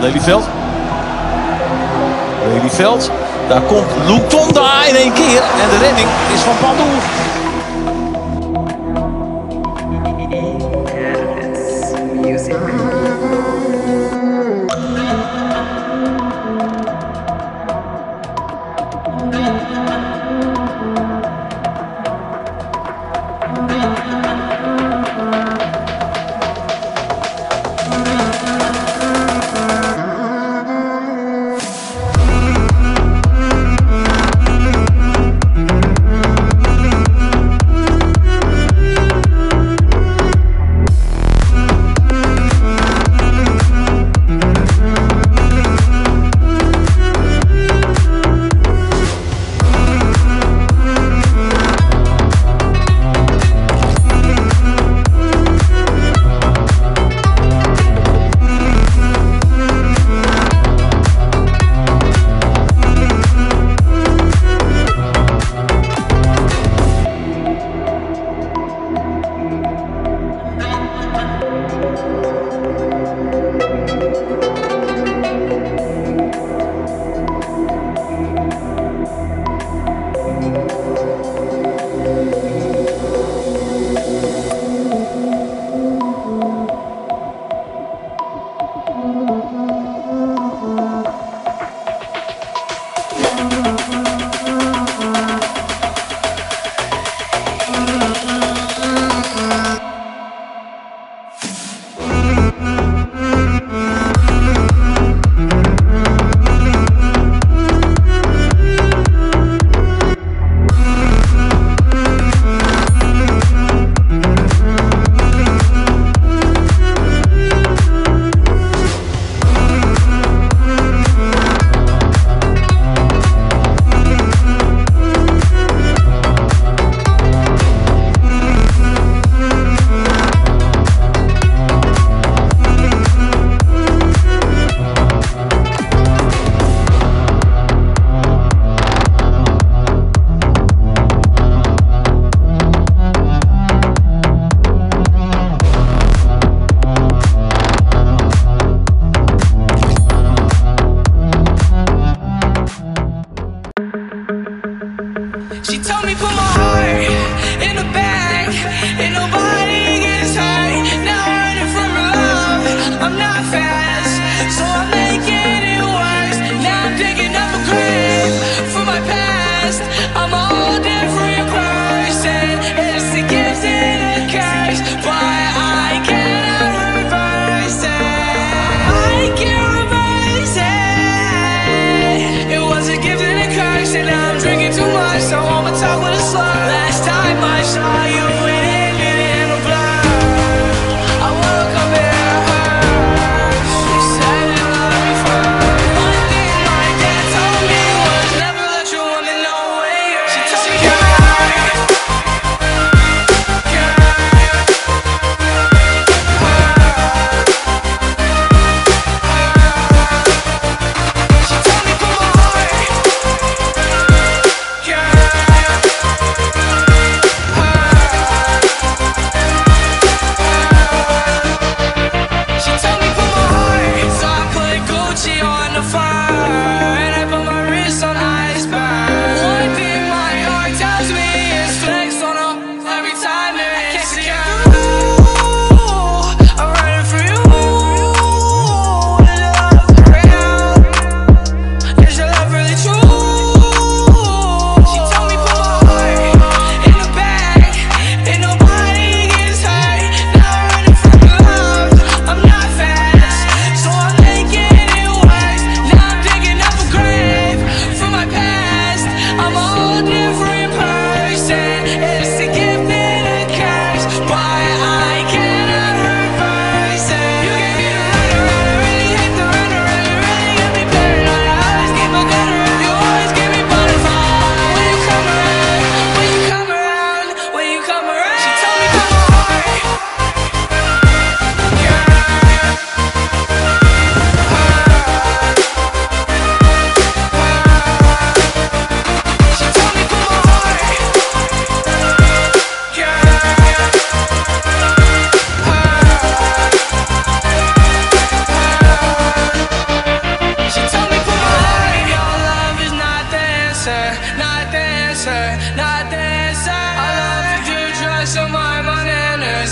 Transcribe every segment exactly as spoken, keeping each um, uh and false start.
Lelyveld. Lelyveld. Daar komt Lutonda in één keer. En de redding is van Pandur.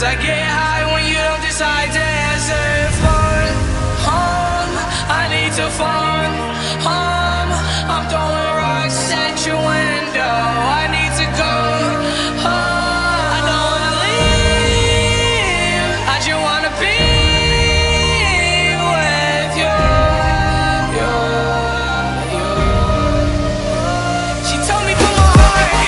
I get high when you don't decide to answer phone. Home, I need to phone home. I'm throwing rocks at your window. I need to go home. I don't wanna leave. I just wanna be with you. you, you. She told me put my heart.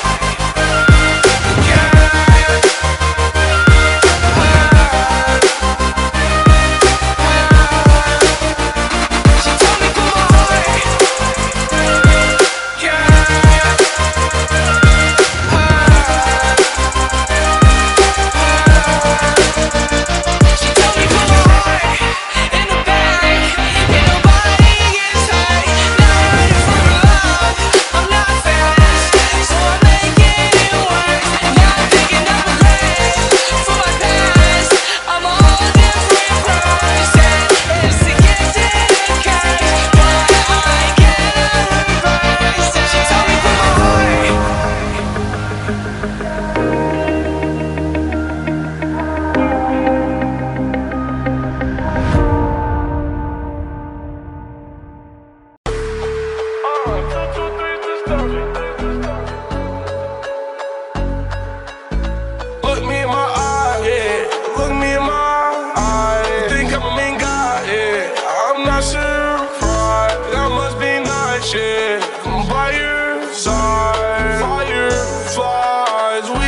Look me in my eye, yeah. Look me in my eye. You think I'm a mean guy, yeah. I'm not surprised. That must be nice, yeah. I'm by your side. Fireflies, we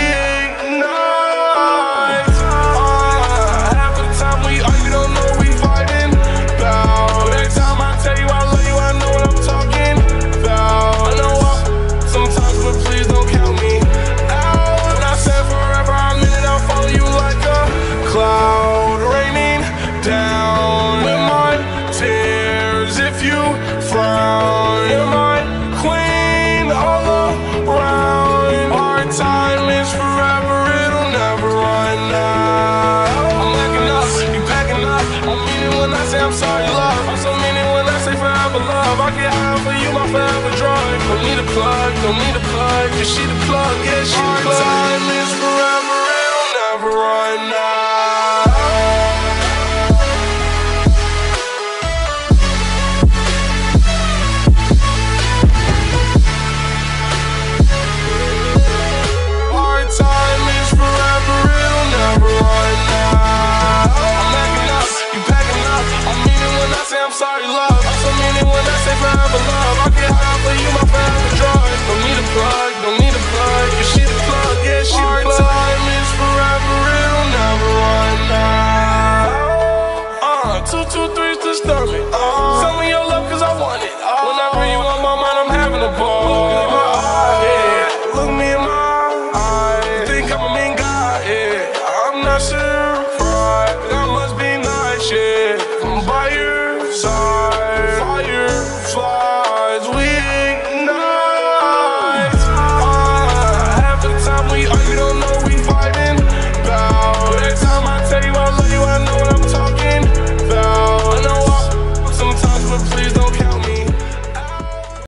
ignite. Uh, half the time we argue, don't know we fighting about. Every time I tell you I love you, I know what I'm talking about. I know I sometimes, but please don't count me out. I said forever, I'm in it, I'll follow you like a cloud raining down with my tears. If you frown, you're my queen all around. Our time is forever, it'll never run out. I'm backing up, you packing up. I mean it when I say I'm sorry, love. I'm so mean it when I say forever, love. I get high for you, my forever drug. Don't need a plug, don't need a plug. Is she the plug? Yeah, she